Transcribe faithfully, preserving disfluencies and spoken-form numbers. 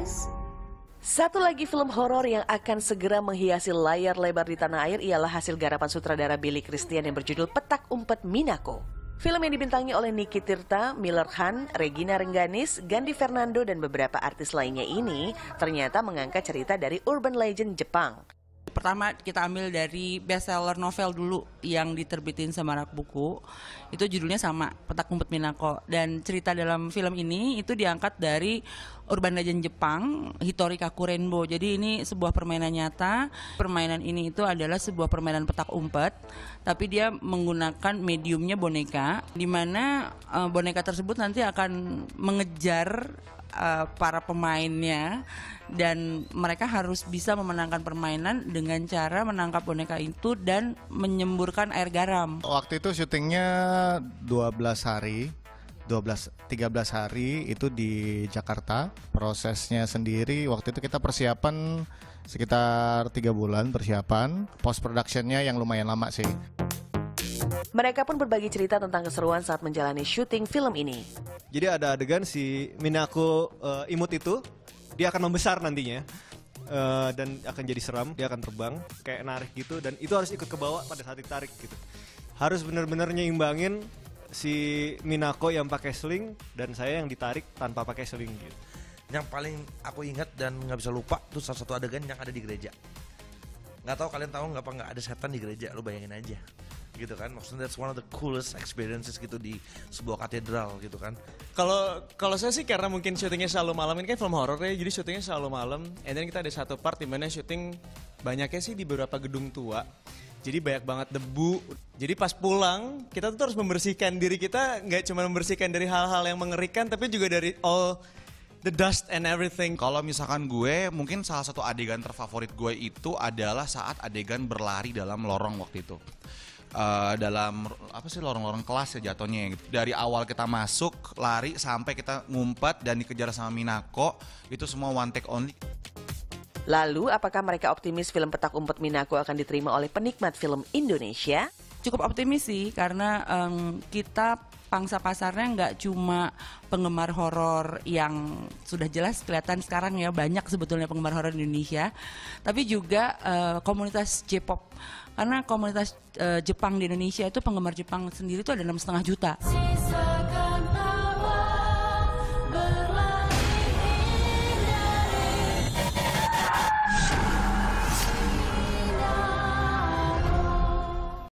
guys. Satu lagi film horor yang akan segera menghiasi layar lebar di tanah air ialah hasil garapan sutradara Billy Christian yang berjudul Petak Umpet Minako. Film yang dibintangi oleh Niki Tirta, Miller Khan, Regina Rengganis, Gandhi Fernando, dan beberapa artis lainnya ini ternyata mengangkat cerita dari urban legend Jepang. Pertama kita ambil dari bestseller novel dulu yang diterbitin sama Rak Buku. Itu judulnya sama, Petak Umpet Minako. Dan cerita dalam film ini itu diangkat dari urban legend Jepang, Hitori Kaku Rainbow. Jadi ini sebuah permainan nyata. Permainan ini itu adalah sebuah permainan petak umpet, tapi dia menggunakan mediumnya boneka, di mana uh, boneka tersebut nanti akan mengejar uh, para pemainnya, dan mereka harus bisa memenangkan permainan dengan cara menangkap boneka itu dan menyemburkan air garam. Waktu itu syutingnya dua belas hari, dua belas tiga belas hari itu di Jakarta. Prosesnya sendiri waktu itu kita persiapan sekitar tiga bulan persiapan. Post productionnya yang lumayan lama sih. Mereka pun berbagi cerita tentang keseruan saat menjalani syuting film ini. Jadi ada adegan si Minako uh, imut itu, dia akan membesar nantinya uh, dan akan jadi seram, dia akan terbang kayak narik gitu, dan itu harus ikut ke bawah pada saat ditarik gitu. Harus benar-benar nyimbangin si Minako yang pakai sling dan saya yang ditarik tanpa pakai sling gitu. Yang paling aku ingat dan nggak bisa lupa tuh salah satu adegan yang ada di gereja. Nggak tahu kalian tahu nggak apa nggak ada setan di gereja, lu bayangin aja gitu kan. Maksudnya that's one of the coolest experiences gitu di sebuah katedral gitu kan. Kalau kalau saya sih karena mungkin syutingnya selalu malam, ini kan film horor ya, jadi syutingnya selalu malam. And then kita ada satu part di mana syuting banyaknya sih di beberapa gedung tua. Jadi banyak banget debu. Jadi pas pulang kita tuh harus membersihkan diri kita, nggak cuma membersihkan dari hal-hal yang mengerikan, tapi juga dari all the dust and everything. Kalau misalkan gue, mungkin salah satu adegan terfavorit gue itu adalah saat adegan berlari dalam lorong waktu itu. Uh, dalam apa sih lorong-lorong kelas ya jatuhnya gitu. Dari awal kita masuk lari sampai kita ngumpet dan dikejar sama Minako, itu semua one take only. Lalu apakah mereka optimis film Petak Umpet Minako akan diterima oleh penikmat film Indonesia? Cukup optimis sih, karena um, kita pangsa pasarnya nggak cuma penggemar horor yang sudah jelas kelihatan sekarang ya, banyak sebetulnya penggemar horor di Indonesia, tapi juga uh, komunitas J-pop. Karena komunitas uh, Jepang di Indonesia itu penggemar Jepang sendiri itu ada enam setengah juta.